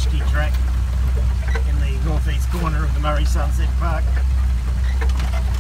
ski track in the northeast corner of the Murray Sunset Park.